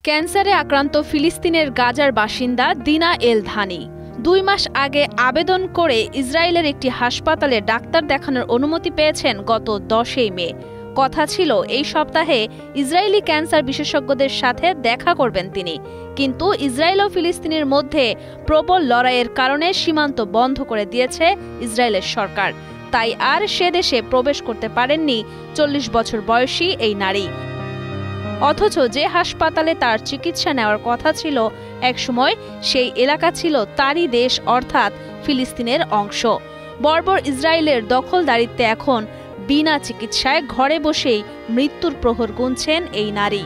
ক্যান্সারে আক্রান্ত ফিলিস্তিনের গাজার বাসিন্দা দিনা এল ধানি ২ মাস আগে আবেদন করে ইসরায়েলের একটি হাসপাতালে ডাক্তার দেখানোর অনুমতি পেয়েছেন গত ১০ মে। কথা ছিল এই সপ্তাহে ইসরায়েলি ক্যান্সার বিশেষজ্ঞদের সাথে দেখা করবেন তিনি, কিন্তু ইসরায়েল ও ফিলিস্তিনের মধ্যে প্রবল লড়াইয়ের কারণে সীমান্ত বন্ধ করে দিয়েছে ইসরায়েলের সরকার। তাই আর সে দেশে প্রবেশ করতে পারেননি ৪০ বছর বয়সী এই নারী। অথচ যে হাসপাতালে তার চিকিৎসা নেওয়ার কথা ছিল, একসময় সেই এলাকা ছিল তারই দেশ, অর্থাৎ ফিলিস্তিনের অংশ। বর্বর ইসরায়েলের দখলদারিত্বে এখন বিনা চিকিৎসায় ঘরে বসেই মৃত্যুর প্রহর গুনছেন এই নারী।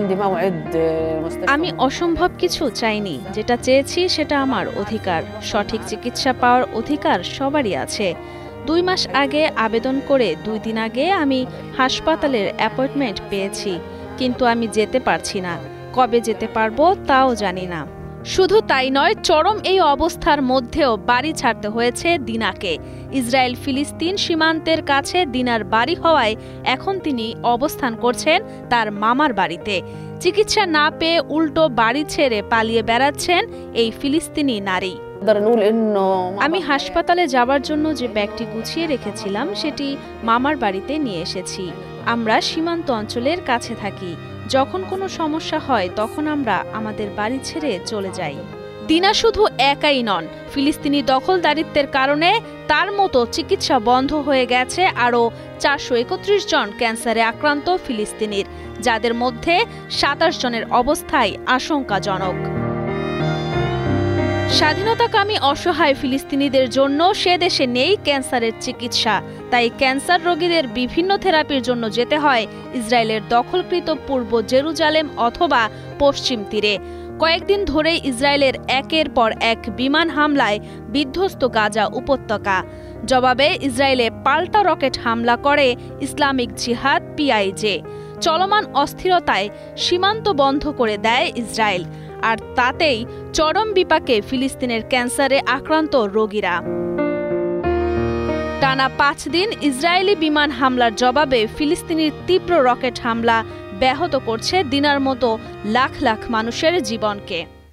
আমি অসম্ভব কিছু চাইনি, যেটা চেয়েছি সেটা আমার অধিকার। সঠিক চিকিৎসা পাওয়ার অধিকার সবারই আছে। ২ মাস আগে আবেদন করে ২ দিন আগে আমি হাসপাতালের অ্যাপয়েন্টমেন্ট পেয়েছি, কিন্তু আমি যেতে পারছি না। কবে যেতে পারবো তাও জানি না। শুধু তাই নয়, চরম এই অবস্থার মধ্যেও বাড়ি ছাড়তে হয়েছে দিনাকে। ইসরায়েল ফিলিস্তিন সীমান্তের কাছে দিনার বাড়ি হওয়ায় এখন তিনি অবস্থান করছেন তার মামার বাড়িতে। চিকিৎসা না পেয়ে উল্টো বাড়ি ছেড়ে পালিয়ে বেড়াচ্ছেন এই ফিলিস্তিনি নারী। আমি হাসপাতালে যাবার জন্য যে ব্যাগটি গুছিয়ে রেখেছিলাম সেটি মামার বাড়িতে নিয়ে এসেছি। আমরা সীমান্ত অঞ্চলের কাছে থাকি। যখন কোনো সমস্যা হয় তখন আমরা আমাদের বাড়ি ছেড়ে চলে যাই। দিনা শুধু একাই নন, ফিলিস্তিনি দখলদারিত্বের কারণে তার মতো চিকিৎসা বন্ধ হয়ে গেছে আরও ৪৩১ জন ক্যান্সারে আক্রান্ত ফিলিস্তিনির, যাদের মধ্যে ২৭ জনের অবস্থাই আশঙ্কাজনক। স্বাধীনতাকামী অসহায় ফিলিস্তিনিদের জন্য সে দেশে নেই ক্যান্সারের চিকিৎসা। তাই ক্যান্সার রোগীদের বিভিন্ন থেরাপির জন্য যেতে হয় ইসরায়েলের দখলকৃত পূর্ব জেরুজালেম অথবা পশ্চিম তীরে। কয়েকদিন ধরেই ইসরায়েলের একের পর এক বিমান হামলায় বিধ্বস্ত গাজা উপত্যকা। জবাবে ইসরায়েলে পাল্টা রকেট হামলা করে ইসলামিক জিহাদ পিআইজে। চলমান অস্থিরতায় সীমান্ত বন্ধ করে দেয় ইসরায়েল, আর তাতেই চরম বিপাকে ফিলিস্তিনের ক্যান্সারে আক্রান্ত রোগীরা। টানা ৫ দিন ইসরায়েলি বিমান হামলার জবাবে ফিলিস্তিনির তীব্র রকেট হামলা ব্যাহত করছে দিনার মতো লাখ লাখ মানুষের জীবনকে।